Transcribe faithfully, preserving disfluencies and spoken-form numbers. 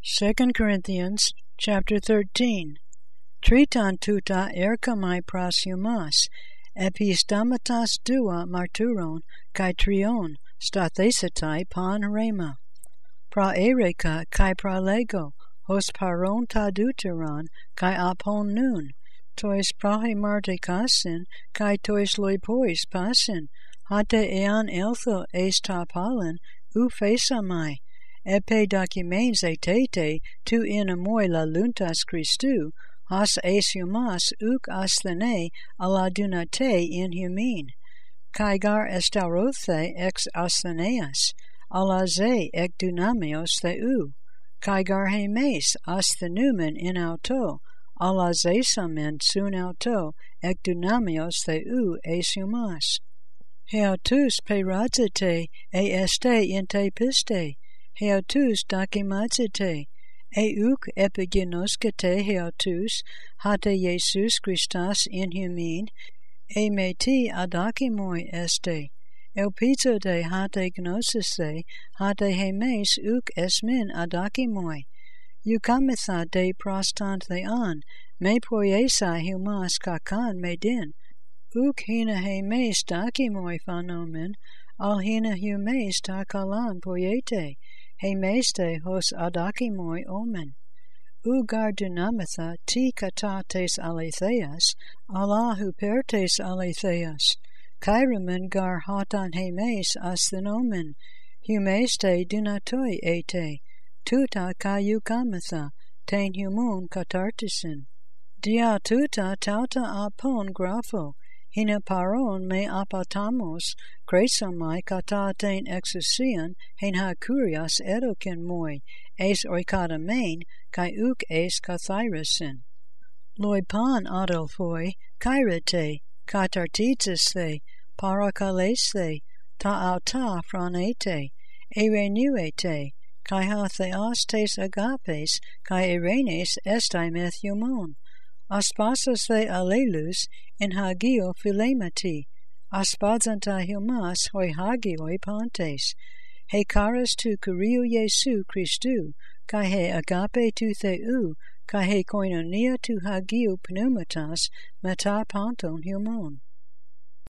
Second Corinthians chapter thirteen. Triton tuta erkamai prasumas, epistamatas dua marturon, kai trion, stathesatai pan rema. Pra ereka kai pra lego, hos paron ta deuteron, kai apon nun, tois prahe marte kasin, kai tois loipois pasin, hate ean eltho eis ta palin, u fesamai. Epe documens etete tu in amoi la luntas Christu, has esiumas uk asthene ala dunate in humin. Kaigar estaurothe ex astheneas, ala ze ek dunamios theu. Kaigar hemes asthenumen in auto, ala zesamen sun auto ek dunamios theu esiumas. Heautus perazete e este in te piste. Heautus docimazite, euk epigenoskete heautus, hate Jesus Christus in humin, e meti adakimoi este, elpizode hate gnosise, hate hemes uk esmin adakimoi, eukamitha de prostant thean, me poiesa humas kakan medin, uk hina hemes dakimoi phanomen, al hina humes takalan poiete, hemeste hos adakimoi omen. Ugar dunamitha ti katates aletheas, Allah hupertes aletheas, kairamen gar hatan hemes asthenomen, humeste dunatoi ete, tuta kayukamitha, ten humun katartisin. Dia tuta tauta apon grapho, hina paron me apatamos, kresomai kataten exousian, hen ha kurias edoken moi, es oikadamen, kai uk es kathirasin. Loi pan adelphoi, kairete, katartitse, parakalese, ta auta franete, erenuete, kai ha theos tes agapes, kai erenes estaimeth humon. Aspasas the alelus in hagio philemati, aspazanta humas hoi hagioi pantes, he caras tu kuriou Jesu Christu, kai he agape tu theu, kai he koinonia tu hagio pneumatas meta panton humon.